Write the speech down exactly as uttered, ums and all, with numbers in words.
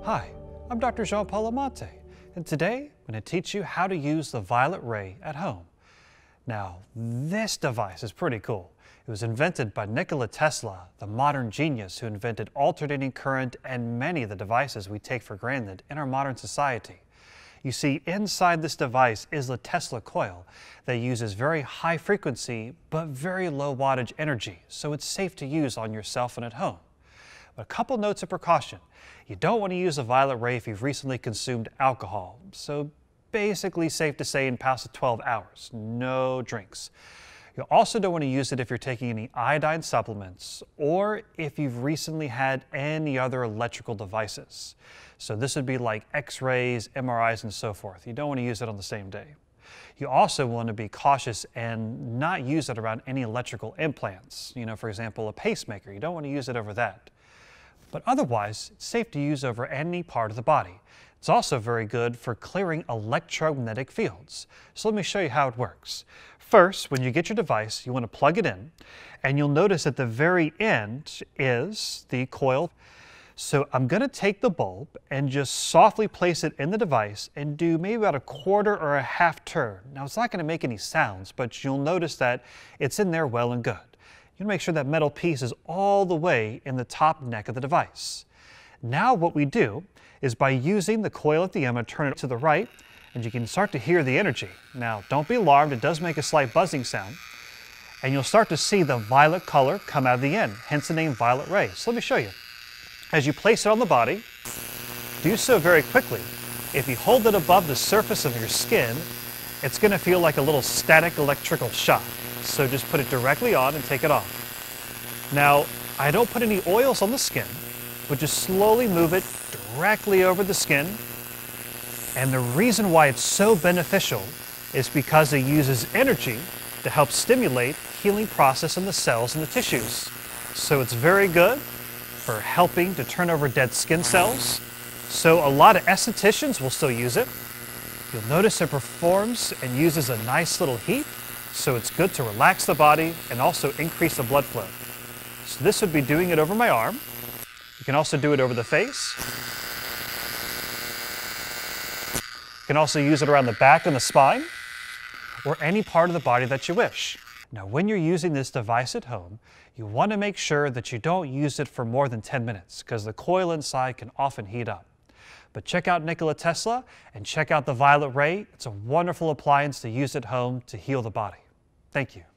Hi, I'm Doctor Jean-Paul Amonte, and today I'm going to teach you how to use the violet ray at home. Now, this device is pretty cool. It was invented by Nikola Tesla, the modern genius who invented alternating current and many of the devices we take for granted in our modern society. You see, inside this device is the Tesla coil that uses very high frequency but very low wattage energy, so it's safe to use on yourself and at home. But a couple notes of precaution. You don't want to use a violet ray if you've recently consumed alcohol, so basically safe to say in past twelve hours, no drinks. You also don't want to use it if you're taking any iodine supplements or if you've recently had any other electrical devices. So this would be like x-rays, M R Is, and so forth. You don't want to use it on the same day. You also want to be cautious and not use it around any electrical implants. You know, for example, a pacemaker. You don't want to use it over that. But otherwise, it's safe to use over any part of the body. It's also very good for clearing electromagnetic fields. So let me show you how it works. First, when you get your device, you want to plug it in, and you'll notice at the very end is the coil. So I'm going to take the bulb and just softly place it in the device and do maybe about a quarter or a half turn. Now, it's not going to make any sounds, but you'll notice that it's in there well and good. You want to make sure that metal piece is all the way in the top neck of the device. Now what we do is by using the coil at the end, I'm going to turn it to the right, and you can start to hear the energy. Now, don't be alarmed, it does make a slight buzzing sound. And you'll start to see the violet color come out of the end, hence the name violet ray. So let me show you. As you place it on the body, do so very quickly. If you hold it above the surface of your skin, it's going to feel like a little static electrical shock. So just put it directly on and take it off. Now, I don't put any oils on the skin, but just slowly move it directly over the skin. And the reason why it's so beneficial is because it uses energy to help stimulate healing process in the cells and the tissues. So it's very good for helping to turn over dead skin cells. So a lot of estheticians will still use it. You'll notice it performs and uses a nice little heat, so it's good to relax the body and also increase the blood flow. So this would be doing it over my arm. You can also do it over the face. You can also use it around the back and the spine, or any part of the body that you wish. Now, when you're using this device at home, you want to make sure that you don't use it for more than ten minutes, because the coil inside can often heat up. But check out Nikola Tesla and check out the violet ray. It's a wonderful appliance to use at home to heal the body. Thank you.